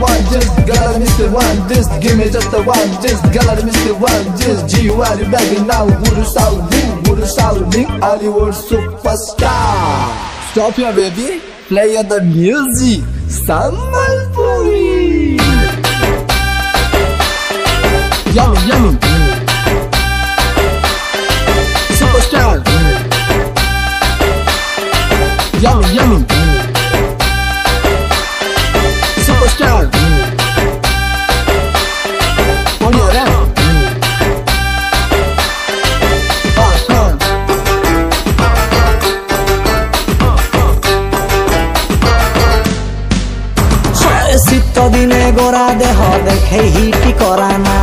one, just gotta miss the one, just give me just the one, just gotta miss the one, just G you are begging now, Guru Saudi, Hollywood superstar. Stop here baby, play the music, Sambalpuri. Yummy, yummy. Superstar. Yummy, yummy. Superstar. On your end. শীত দিনে গোরা দেহ দেখে হিটি করানা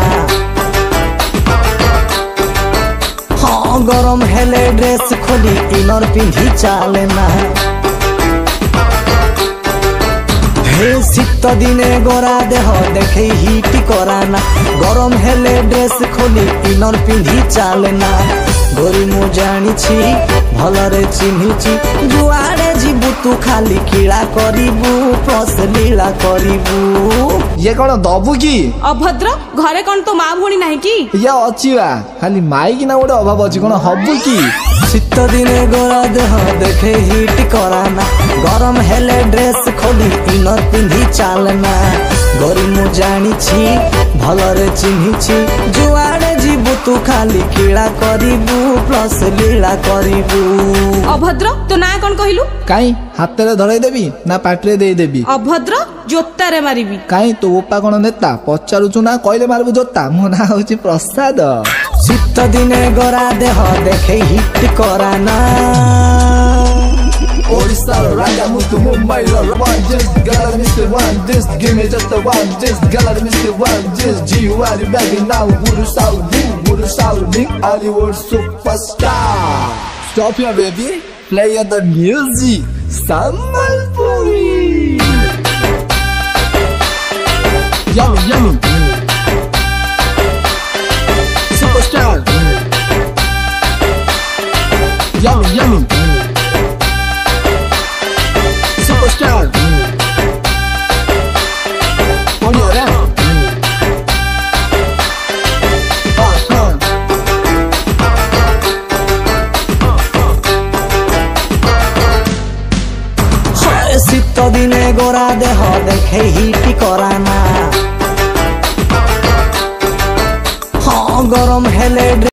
গরম হেলে dress খুলি ইনর পিন্ধি চালে না হে শীত দিনে গোরা দেহ দেখে হিটি করানা গরম হেলে ড্রেস খুলি ইনর পিন্ধি চালে না গরি মু জানিছি ভলরে চিহ্নিছি যুআড়ে ଯିବୁ तू खाली कीड़ा करिबू प्रस लीला करिबू ये कौन दबू की अभद्र घरे कौन तो माँ भोणी नहीं की ये अच्छी बा खाली माई की ना गोटे अभाव अच्छी कौन हबू की শীত দিনে গোরা দেহ দেখে হিট করানা গরম হেলে ড্রেস খোলি ইনর পিন্ধি চালনা গরি মু জানিছি ভলরে চিহ্নিছি যুআড়ে ଯିବୁ तू खाली कीड़ा करिबू प्लस लीला करिबू अभद्र तो ना कौन कहलु काई हाथ रे धराई देबी ना पाटरे दे देबी अभद्र जोता रे मारिबी काई तो ओपा कोन नेता पचारुचु ना कहले मारबू जोता मो ना होची प्रसाद শীত দিনে গোরা দেহ দেখে হিট করানা Orissa raga mutu Mumbai one, just gotta miss the one, just give me just the one, just gotta miss the one, just G you are begging now, Guru Saudi, Hollywood superstar. Stop here baby, play the music, Sambalpuri. Yummy, yummy. Superstar. Yummy, yummy. Superstar. On your end. শীত দিনে গোরা দেহ দেখে হিটি করানা